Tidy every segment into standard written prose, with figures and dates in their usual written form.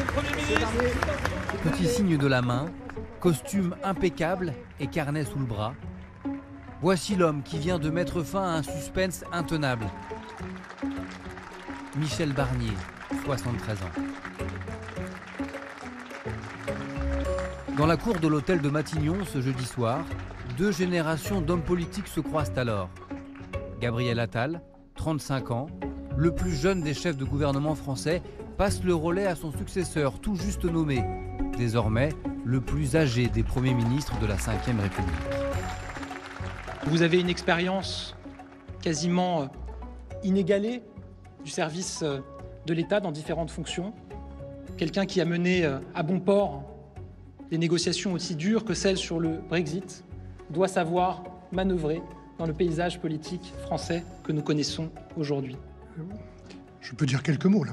Premier ministre. Petit signe de la main, costume impeccable et carnet sous le bras. Voici l'homme qui vient de mettre fin à un suspense intenable. Michel Barnier, 73 ans. Dans la cour de l'hôtel de Matignon, ce jeudi soir, deux générations d'hommes politiques se croisent alors. Gabriel Attal, 35 ans, le plus jeune des chefs de gouvernement français, passe le relais à son successeur, tout juste nommé, désormais le plus âgé des premiers ministres de la Ve République. Vous avez une expérience quasiment inégalée du service de l'État dans différentes fonctions. Quelqu'un qui a mené à bon port des négociations aussi dures que celles sur le Brexit doit savoir manœuvrer dans le paysage politique français que nous connaissons aujourd'hui. Je peux dire quelques mots là.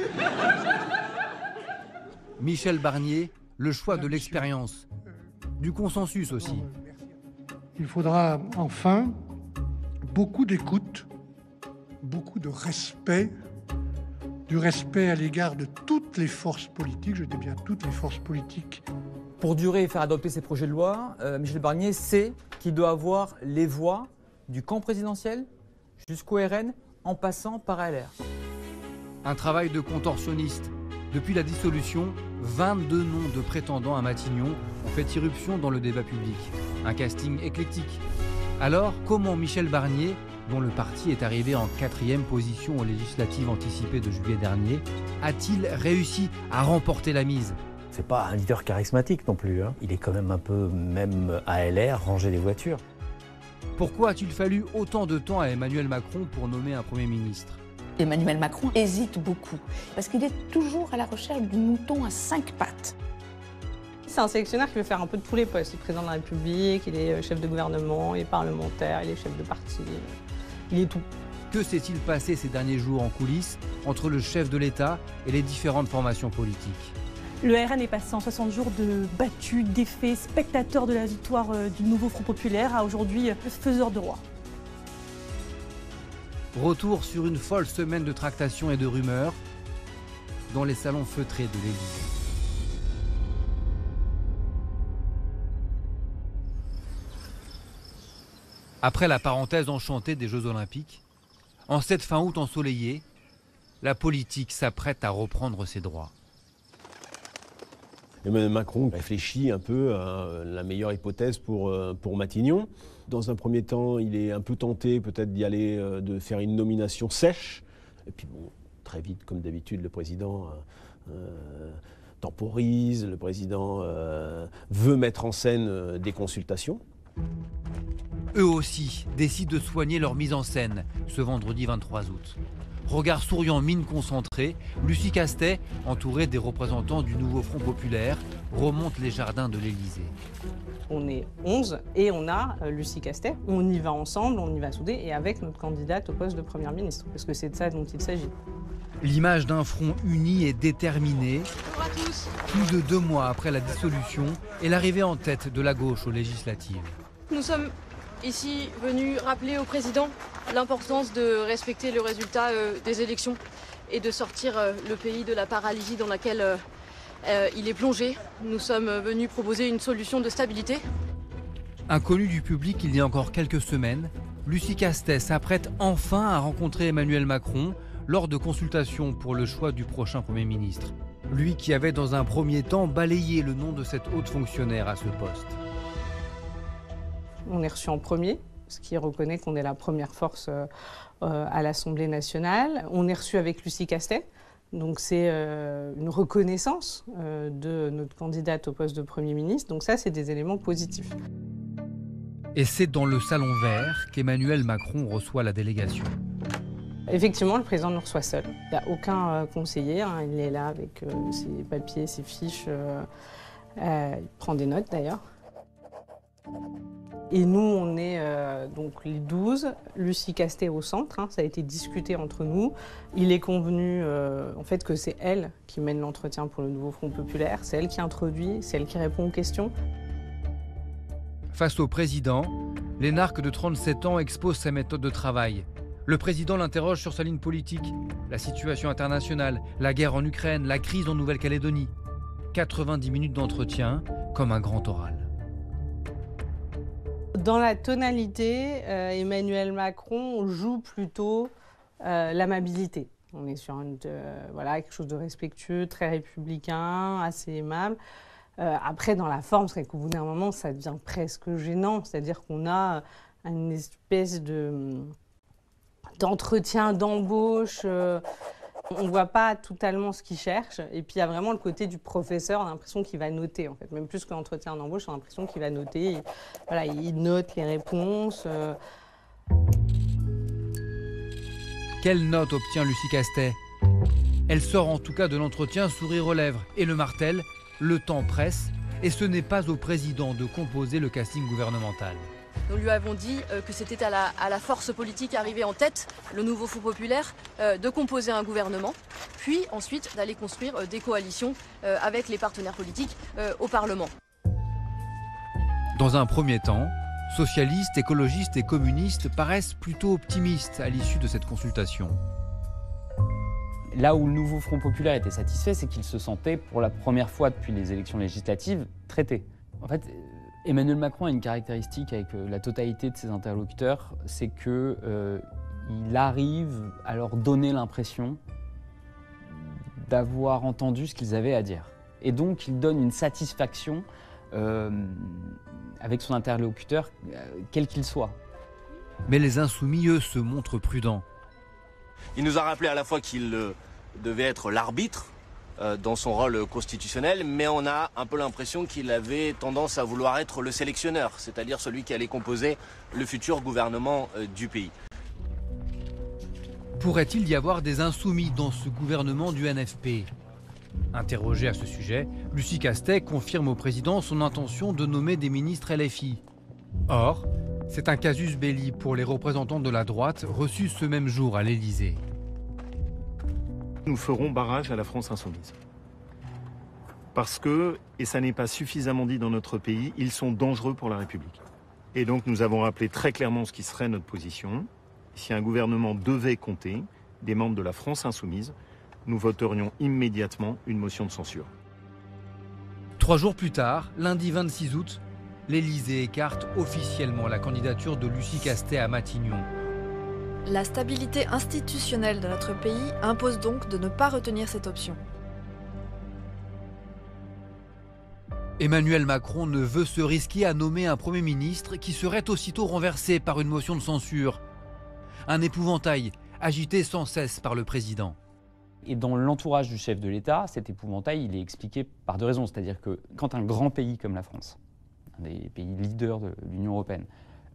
Michel Barnier, le choix de l'expérience, du consensus aussi. Il faudra enfin beaucoup d'écoute, beaucoup de respect, du respect à l'égard de toutes les forces politiques, je dis bien toutes les forces politiques. Pour durer et faire adopter ces projets de loi, Michel Barnier sait qu'il doit avoir les voix du camp présidentiel jusqu'au RN en passant par LR. Un travail de contorsionniste. Depuis la dissolution, 22 noms de prétendants à Matignon ont fait irruption dans le débat public. Un casting éclectique. Alors, comment Michel Barnier, dont le parti est arrivé en 4e position aux législatives anticipées de juillet dernier, a-t-il réussi à remporter la mise ? C'est pas un leader charismatique non plus. Il est quand même un peu, même à LR, ranger les voitures. Pourquoi a-t-il fallu autant de temps à Emmanuel Macron pour nommer un Premier ministre ? Emmanuel Macron hésite beaucoup, parce qu'il est toujours à la recherche du mouton à 5 pattes. C'est un sélectionneur qui veut faire un peu de tous les postes. Il est président de la République, il est chef de gouvernement, il est parlementaire, il est chef de parti, il est tout. Que s'est-il passé ces derniers jours en coulisses entre le chef de l'État et les différentes formations politiques ? Le RN est passé en 60 jours de battu, défait, spectateur de la victoire du nouveau Front Populaire à aujourd'hui faiseur de roi. Retour sur une folle semaine de tractations et de rumeurs dans les salons feutrés de l'Élysée. Après la parenthèse enchantée des Jeux Olympiques, en cette fin août ensoleillée, la politique s'apprête à reprendre ses droits. Emmanuel Macron réfléchit un peu à la meilleure hypothèse pour Matignon. Dans un premier temps, il est un peu tenté peut-être d'y aller, de faire une nomination sèche. Et puis bon, très vite, comme d'habitude, le président temporise, le président veut mettre en scène des consultations. Eux aussi décident de soigner leur mise en scène ce vendredi 23 août. Regard souriant, mine concentrée, Lucie Castet, entourée des représentants du nouveau Front Populaire, remonte les jardins de l'Élysée. On est 11 et on a Lucie Castet. On y va ensemble, on y va soudés et avec notre candidate au poste de Première ministre, parce que c'est de ça dont il s'agit. L'image d'un front uni et déterminé, Bonjour à tous. plus de 2 mois après la dissolution et l'arrivée en tête de la gauche aux législatives. Nous sommes ici venus rappeler au président l'importance de respecter le résultat des élections et de sortir le pays de la paralysie dans laquelle il est plongé. Nous sommes venus proposer une solution de stabilité. Inconnue du public il y a encore quelques semaines, Lucie Castet s'apprête enfin à rencontrer Emmanuel Macron lors de consultations pour le choix du prochain Premier ministre. Lui qui avait dans un premier temps balayé le nom de cette haute fonctionnaire à ce poste. On est reçu en premier, ce qui reconnaît qu'on est la première force à l'Assemblée nationale. On est reçu avec Lucie Castet, donc c'est une reconnaissance de notre candidate au poste de Premier ministre. Donc ça, c'est des éléments positifs. Et c'est dans le salon vert qu'Emmanuel Macron reçoit la délégation. Effectivement, le président nous reçoit seul. Il n'y a aucun conseiller, il est là avec ses papiers, ses fiches, il prend des notes d'ailleurs. Et nous, on est donc les 12, Lucie Castet au centre, ça a été discuté entre nous. Il est convenu en fait que c'est elle qui mène l'entretien pour le nouveau Front Populaire, c'est elle qui introduit, c'est elle qui répond aux questions. Face au président, l'énarque de 37 ans expose sa méthode de travail. Le président l'interroge sur sa ligne politique, la situation internationale, la guerre en Ukraine, la crise en Nouvelle-Calédonie. 90 minutes d'entretien, comme un grand oral. Dans la tonalité, Emmanuel Macron joue plutôt l'amabilité. On est sur voilà, quelque chose de respectueux, très républicain, assez aimable. Après, dans la forme, c'est qu'au bout d'un moment, ça devient presque gênant. C'est-à-dire qu'on a une espèce d'entretien, d'embauche. On ne voit pas totalement ce qu'il cherche. Et puis, il y a vraiment le côté du professeur. On a l'impression qu'il va noter, en fait. Même plus que l'entretien d'embauche, on a l'impression qu'il va noter. Voilà, il note les réponses. Quelle note obtient Lucie Castet? Elle sort en tout cas de l'entretien sourire aux lèvres et le martèle, le temps presse et ce n'est pas au président de composer le casting gouvernemental. Nous lui avons dit que c'était à la force politique arrivée en tête, le nouveau Front populaire, de composer un gouvernement, puis ensuite d'aller construire des coalitions avec les partenaires politiques au Parlement. Dans un premier temps, socialistes, écologistes et communistes paraissent plutôt optimistes à l'issue de cette consultation. Là où le nouveau Front populaire était satisfait, c'est qu'il se sentait, pour la première fois depuis les élections législatives, traité. En fait, Emmanuel Macron a une caractéristique avec la totalité de ses interlocuteurs, c'est qu'il arrive à leur donner l'impression d'avoir entendu ce qu'ils avaient à dire. Et donc, il donne une satisfaction avec son interlocuteur, quel qu'il soit. Mais les insoumis, eux, se montrent prudents. Il nous a rappelé à la fois qu'il devait être l'arbitre dans son rôle constitutionnel, mais on a un peu l'impression qu'il avait tendance à vouloir être le sélectionneur, c'est-à-dire celui qui allait composer le futur gouvernement du pays. Pourrait-il y avoir des insoumis dans ce gouvernement du NFP? Interrogée à ce sujet, Lucie Castet confirme au président son intention de nommer des ministres LFI. Or, c'est un casus belli pour les représentants de la droite reçus ce même jour à l'Élysée. Nous ferons barrage à la France insoumise. Parce que, et ça n'est pas suffisamment dit dans notre pays, ils sont dangereux pour la République. Et donc nous avons rappelé très clairement ce qui serait notre position. Si un gouvernement devait compter des membres de la France insoumise, nous voterions immédiatement une motion de censure. 3 jours plus tard, lundi 26 août, l'Élysée écarte officiellement la candidature de Lucie Castet à Matignon. La stabilité institutionnelle de notre pays impose donc de ne pas retenir cette option. Emmanuel Macron ne veut se risquer à nommer un Premier ministre qui serait aussitôt renversé par une motion de censure. Un épouvantail agité sans cesse par le président. Et dans l'entourage du chef de l'État, cet épouvantail, il est expliqué par 2 raisons. C'est-à-dire que quand un grand pays comme la France, un des pays leaders de l'Union européenne,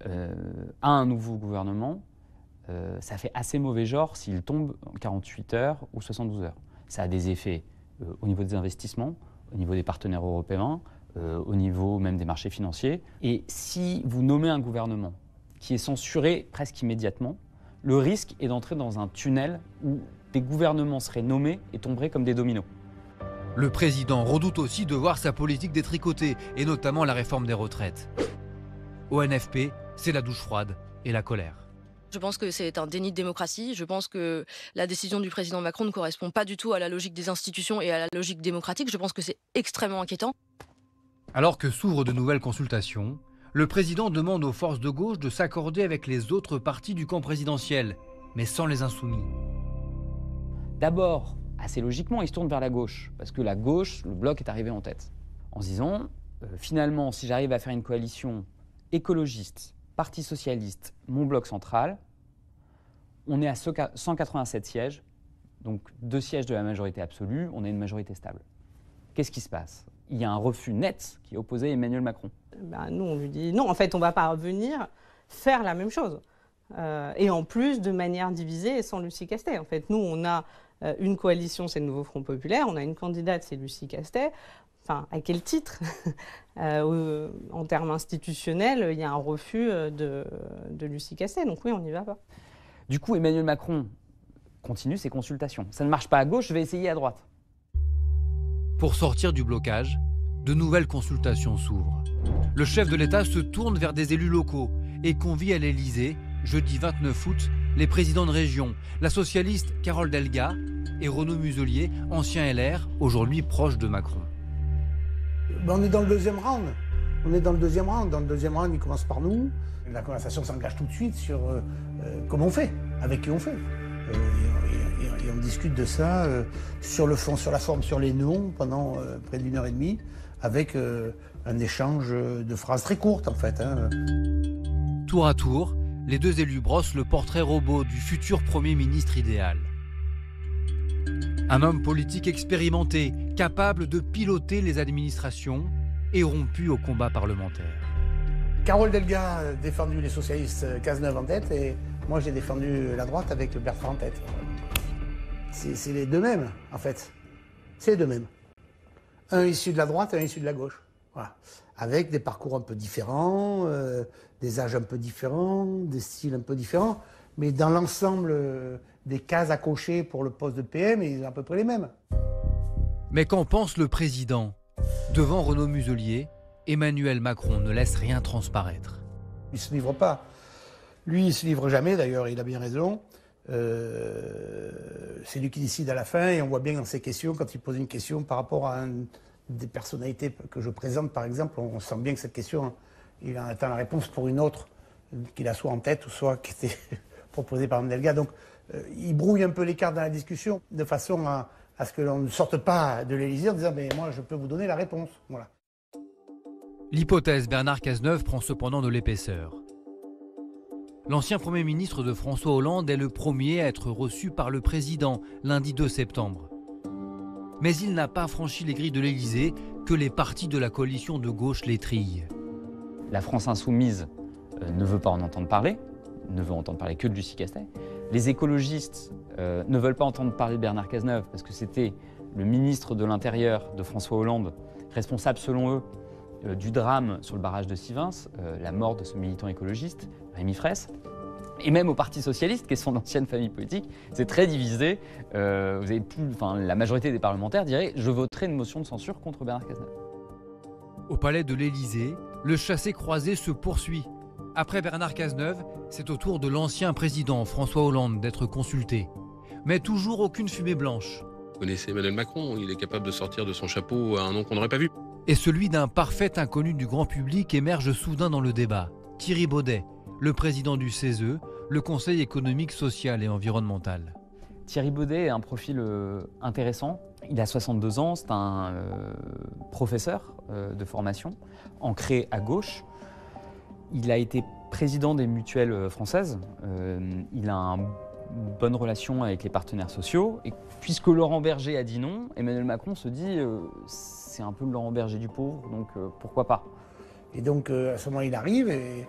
a un nouveau gouvernement, ça fait assez mauvais genre s'il tombe en 48 heures ou 72 heures. Ça a des effets au niveau des investissements, au niveau des partenaires européens, au niveau même des marchés financiers. Et si vous nommez un gouvernement qui est censuré presque immédiatement, le risque est d'entrer dans un tunnel où des gouvernements seraient nommés et tomberaient comme des dominos. Le président redoute aussi de voir sa politique détricotée, et notamment la réforme des retraites. Au NFP, c'est la douche froide et la colère. Je pense que c'est un déni de démocratie. Je pense que la décision du président Macron ne correspond pas du tout à la logique des institutions et à la logique démocratique. Je pense que c'est extrêmement inquiétant. Alors que s'ouvrent de nouvelles consultations, le président demande aux forces de gauche de s'accorder avec les autres partis du camp présidentiel, mais sans les insoumis. D'abord, assez logiquement, il se tourne vers la gauche, parce que la gauche, le bloc est arrivé en tête. En se disant, finalement, si j'arrive à faire une coalition écologiste, Parti socialiste, mon bloc central, on est à 187 sièges, donc 2 sièges de la majorité absolue, on a une majorité stable. Qu'est-ce qui se passe? Il y a un refus net qui est opposé à Emmanuel Macron. Nous, on lui dit non, en fait, on ne va pas revenir faire la même chose. Et en plus, de manière divisée et sans Lucie Castet. En fait, nous, on a une coalition, c'est le nouveau Front populaire, on a une candidate, c'est Lucie Castet. Enfin, à quel titre? En termes institutionnels, il y a un refus de Lucie Castet, donc oui, on n'y va pas. Du coup, Emmanuel Macron continue ses consultations. Ça ne marche pas à gauche, je vais essayer à droite. Pour sortir du blocage, de nouvelles consultations s'ouvrent. Le chef de l'État se tourne vers des élus locaux et convie à l'Élysée, jeudi 29 août, les présidents de région, la socialiste Carole Delga et Renaud Muselier, ancien LR, aujourd'hui proche de Macron. On est dans le deuxième round. On est dans le deuxième round. Dans le deuxième round, il commence par nous. La conversation s'engage tout de suite sur comment on fait, avec qui on fait. Et on discute de ça sur le fond, sur la forme, sur les noms pendant près d'1 heure et demie, avec un échange de phrases très courtes en fait. Tour à tour, les deux élus brossent le portrait robot du futur Premier ministre idéal. Un homme politique expérimenté, capable de piloter les administrations et rompu au combat parlementaire. Carole Delga a défendu les socialistes, Cazeneuve en tête, et moi j'ai défendu la droite avec Bertrand en tête. C'est les deux mêmes, en fait. C'est les deux mêmes. Un issu de la droite et un issu de la gauche. Voilà. Avec des parcours un peu différents, des âges un peu différents, des styles un peu différents, mais dans l'ensemble des cases à cocher pour le poste de PM, ils ont à peu près les mêmes. Mais qu'en pense le président? Devant Renaud Muselier, Emmanuel Macron ne laisse rien transparaître. Il ne se livre pas. Lui, il ne se livre jamais, d'ailleurs, il a bien raison. C'est lui qui décide à la fin, et on voit bien dans ses questions, quand il pose une question par rapport à des personnalités que je présente, par exemple, on sent bien que cette question, il en attend la réponse pour une autre, qu'il a soit en tête, ou soit qui était proposée par Mme Delga. Donc, il brouille un peu les cartes dans la discussion, de façon à ce que l'on ne sorte pas de l'Élysée en disant « mais moi, je peux vous donner la réponse ». Voilà. L'hypothèse Bernard Cazeneuve prend cependant de l'épaisseur. L'ancien Premier ministre de François Hollande est le premier à être reçu par le président lundi 2 septembre. Mais il n'a pas franchi les grilles de l'Élysée que les partis de la coalition de gauche l'étrillent. La France insoumise ne veut pas en entendre parler, ne veut entendre parler que de Lucie Castet. Les écologistes ne veulent pas entendre parler de Bernard Cazeneuve parce que c'était le ministre de l'Intérieur de François Hollande, responsable selon eux du drame sur le barrage de Sivins, la mort de ce militant écologiste, Rémi Fraisse. Et même au Parti socialiste, qui est son ancienne famille politique, c'est très divisé. La majorité des parlementaires dirait « je voterai une motion de censure contre Bernard Cazeneuve ». Au palais de l'Élysée, le chassé-croisé se poursuit. Après Bernard Cazeneuve, c'est au tour de l'ancien président François Hollande d'être consulté. Mais toujours aucune fumée blanche. Vous connaissez Emmanuel Macron, il est capable de sortir de son chapeau un nom qu'on n'aurait pas vu. Et celui d'un parfait inconnu du grand public émerge soudain dans le débat. Thierry Baudet, le président du CESE, le Conseil économique, social et environnemental. Thierry Baudet est un profil intéressant. Il a 62 ans, c'est un professeur de formation, ancré à gauche. Il a été président des mutuelles françaises. Il a une bonne relation avec les partenaires sociaux. Et puisque Laurent Berger a dit non, Emmanuel Macron se dit c'est un peu le Laurent Berger du pauvre, donc pourquoi pas. Et donc à ce moment il arrive et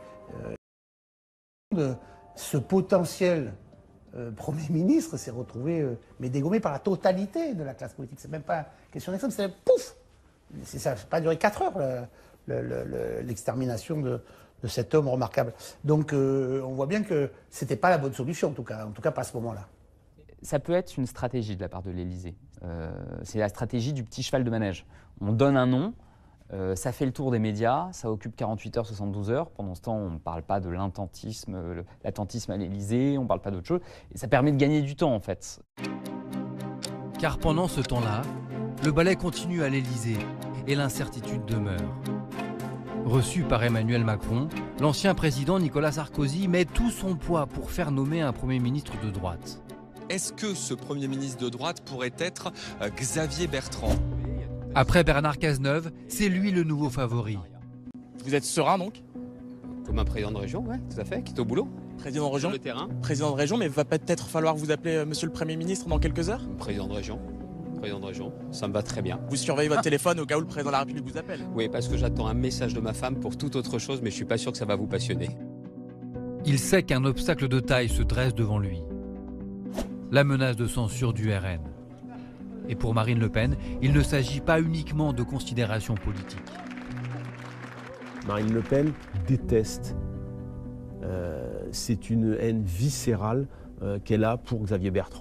ce potentiel Premier ministre s'est retrouvé mais dégommé par la totalité de la classe politique. C'est même pas question d'extrême, c'est pouf. Ça n'a pas duré 4 heures l'extermination de cet homme remarquable. Donc on voit bien que c'était pas la bonne solution en tout cas pas à ce moment-là. Ça peut être une stratégie de la part de l'Élysée. C'est la stratégie du petit cheval de manège. On donne un nom, ça fait le tour des médias, ça occupe 48 heures, 72 heures. Pendant ce temps, on ne parle pas de l'attentisme à l'Élysée, on ne parle pas d'autre chose. Et ça permet de gagner du temps, en fait. Car pendant ce temps-là, le ballet continue à l'Élysée et l'incertitude demeure. Reçu par Emmanuel Macron, l'ancien président Nicolas Sarkozy met tout son poids pour faire nommer un Premier ministre de droite. Est-ce que ce Premier ministre de droite pourrait être Xavier Bertrand? Après Bernard Cazeneuve, c'est lui le nouveau favori. Vous êtes serein donc? Comme un président de région, oui, tout à fait, qui est au boulot. Président de région? Sur le terrain. Président de région, mais va peut-être falloir vous appeler Monsieur le Premier ministre dans quelques heures? Président de région. Président de région, ça me va très bien. Vous surveillez votre téléphone au cas où le président de la République vous appelle? Oui, parce que j'attends un message de ma femme pour toute autre chose, mais je suis pas sûr que ça va vous passionner. Il sait qu'un obstacle de taille se dresse devant lui. La menace de censure du RN. Et pour Marine Le Pen, il ne s'agit pas uniquement de considérations politiques. Marine Le Pen déteste. C'est une haine viscérale qu'elle a pour Xavier Bertrand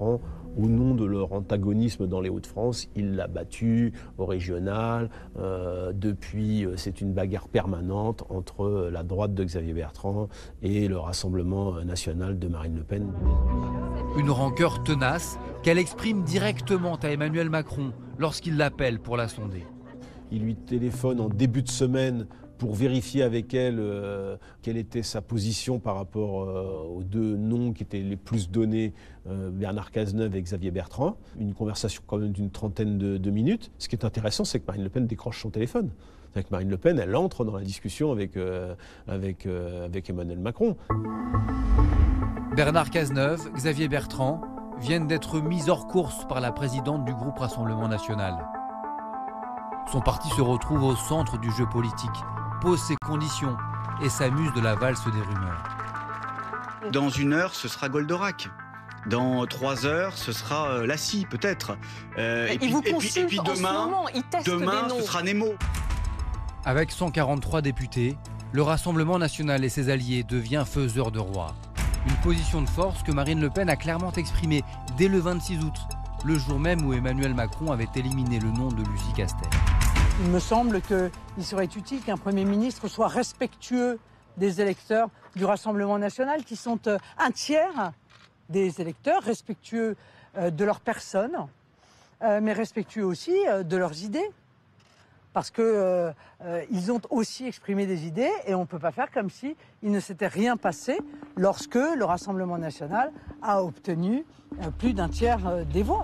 au nom de leur antagonisme dans les Hauts-de-France, il l'a battu au régional. Depuis, c'est une bagarre permanente entre la droite de Xavier Bertrand et le Rassemblement national de Marine Le Pen. Une rancœur tenace qu'elle exprime directement à Emmanuel Macron lorsqu'il l'appelle pour la sonder. Il lui téléphone en début de semaine pour vérifier avec elle quelle était sa position par rapport aux deux noms qui étaient les plus donnés, Bernard Cazeneuve et Xavier Bertrand. Une conversation quand même d'une trentaine de minutes. Ce qui est intéressant, c'est que Marine Le Pen décroche son téléphone. C'est que Marine Le Pen, elle entre dans la discussion avec Emmanuel Macron. Bernard Cazeneuve, Xavier Bertrand viennent d'être mis hors course par la présidente du groupe Rassemblement National. Son parti se retrouve au centre du jeu politique, pose ses conditions et s'amuse de la valse des rumeurs. Dans 1 heure, ce sera Goldorak. Dans 3 heures, ce sera Lassie, peut-être. Et puis demain, ce sera Nemo. Avec 143 députés, le Rassemblement National et ses alliés devient faiseur de roi. Une position de force que Marine Le Pen a clairement exprimée dès le 26 août, le jour même où Emmanuel Macron avait éliminé le nom de Lucie Castel. Il me semble qu'il serait utile qu'un Premier ministre soit respectueux des électeurs du Rassemblement national, qui sont un tiers des électeurs, respectueux de leur personne, mais respectueux aussi de leurs idées. Parce qu'ils ont aussi exprimé des idées et on ne peut pas faire comme s'il ne s'était rien passé lorsque le Rassemblement national a obtenu plus d'1 tiers des voix.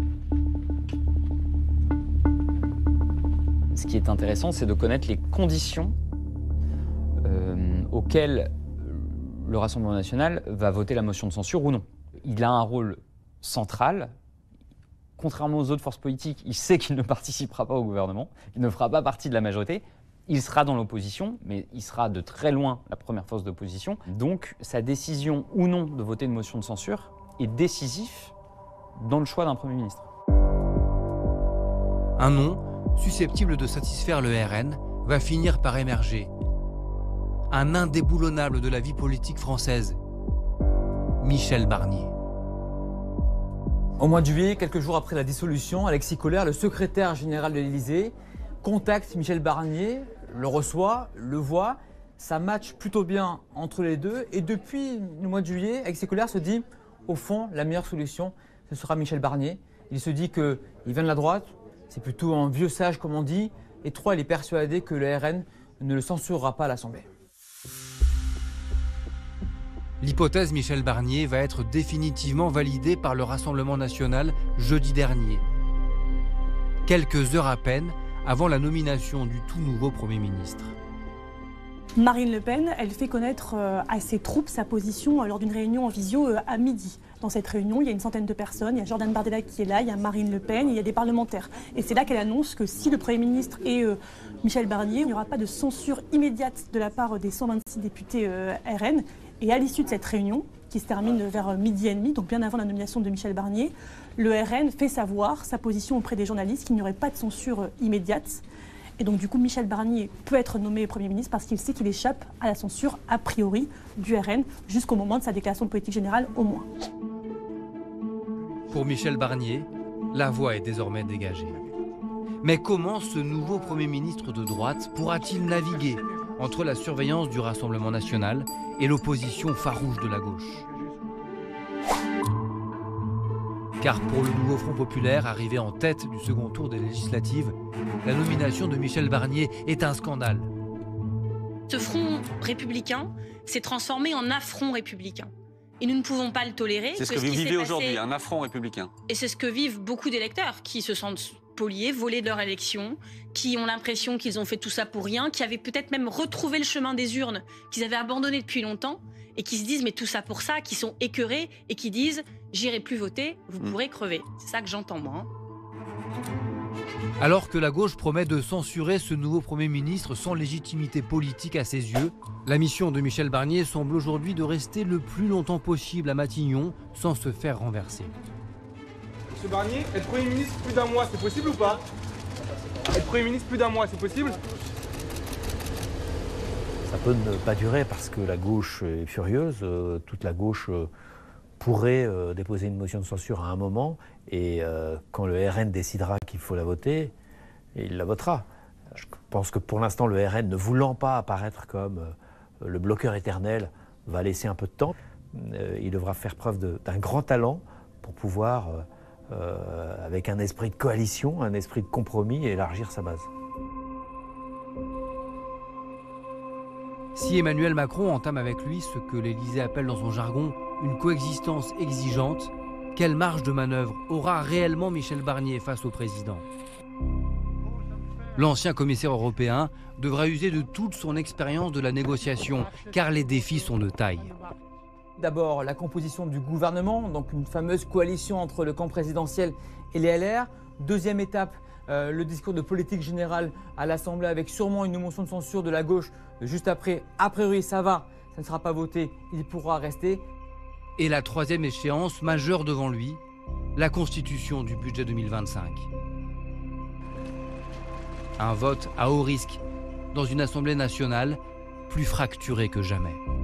Ce qui est intéressant, c'est de connaître les conditions auxquelles le Rassemblement national va voter la motion de censure ou non. Il a un rôle central. Contrairement aux autres forces politiques, il sait qu'il ne participera pas au gouvernement, il ne fera pas partie de la majorité. Il sera dans l'opposition, mais il sera de très loin la première force d'opposition. Donc sa décision ou non de voter une motion de censure est décisif dans le choix d'un Premier ministre. Un nom susceptible de satisfaire le RN va finir par émerger. Un indéboulonnable de la vie politique française, Michel Barnier. Au mois de juillet, quelques jours après la dissolution, Alexis Kohler, le secrétaire général de l'Élysée, contacte Michel Barnier, le reçoit, le voit. Ça match plutôt bien entre les deux. Et depuis le mois de juillet, Alexis Kohler se dit, au fond, la meilleure solution, ce sera Michel Barnier. Il se dit qu'il vient de la droite, c'est plutôt un vieux sage, comme on dit. Et 3, il est persuadé que le RN ne le censurera pas à l'Assemblée. L'hypothèse Michel Barnier va être définitivement validée par le Rassemblement national jeudi dernier. Quelques heures à peine avant la nomination du tout nouveau Premier ministre. Marine Le Pen, elle fait connaître à ses troupes sa position lors d'une réunion en visio à midi. Dans cette réunion, il y a une centaine de personnes, il y a Jordan Bardella qui est là, il y a Marine Le Pen, il y a des parlementaires. Et c'est là qu'elle annonce que si le Premier ministre est Michel Barnier, il n'y aura pas de censure immédiate de la part des 126 députés RN. Et à l'issue de cette réunion, qui se termine vers 12h30, donc bien avant la nomination de Michel Barnier, le RN fait savoir sa position auprès des journalistes qu'il n'y aurait pas de censure immédiate. Et donc du coup, Michel Barnier peut être nommé Premier ministre parce qu'il sait qu'il échappe à la censure a priori du RN jusqu'au moment de sa déclaration de politique générale au moins. Pour Michel Barnier, la voie est désormais dégagée. Mais comment ce nouveau Premier ministre de droite pourra-t-il naviguer entre la surveillance du Rassemblement national et l'opposition farouche de la gauche? Car pour le nouveau Front populaire, arrivé en tête du second tour des législatives, la nomination de Michel Barnier est un scandale. Ce front républicain s'est transformé en affront républicain. Et nous ne pouvons pas le tolérer. C'est ce que vous vivez aujourd'hui, un affront républicain. Et c'est ce que vivent beaucoup d'électeurs qui se sentent spoliés, volés de leur élection, qui ont l'impression qu'ils ont fait tout ça pour rien, qui avaient peut-être même retrouvé le chemin des urnes, qu'ils avaient abandonné depuis longtemps, et qui se disent mais tout ça pour ça, qui sont écœurés et qui disent j'irai plus voter, vous pourrez crever. C'est ça que j'entends moi. Alors que la gauche promet de censurer ce nouveau Premier ministre sans légitimité politique à ses yeux, la mission de Michel Barnier semble aujourd'hui de rester le plus longtemps possible à Matignon sans se faire renverser. Monsieur Barnier, être Premier ministre plus d'1 mois, c'est possible ou pas? Être Premier ministre plus d'1 mois, c'est possible? Ça peut ne pas durer parce que la gauche est furieuse, toute la gauche pourrait déposer une motion de censure à un moment et quand le RN décidera qu'il faut la voter, il la votera. Je pense que pour l'instant, le RN, ne voulant pas apparaître comme le bloqueur éternel, va laisser un peu de temps. Il devra faire preuve d'un grand talent pour pouvoir, avec un esprit de coalition, un esprit de compromis, élargir sa base. Si Emmanuel Macron entame avec lui ce que l'Élysée appelle dans son jargon une coexistence exigeante, quelle marge de manœuvre aura réellement Michel Barnier face au président ? L'ancien commissaire européen devra user de toute son expérience de la négociation, car les défis sont de taille. D'abord, la composition du gouvernement, donc une fameuse coalition entre le camp présidentiel et les LR. Deuxième étape, le discours de politique générale à l'Assemblée avec sûrement une motion de censure de la gauche juste après. A priori, ça va, ça ne sera pas voté, il pourra rester. Et la troisième échéance majeure devant lui, la constitution du budget 2025. Un vote à haut risque dans une Assemblée nationale plus fracturée que jamais.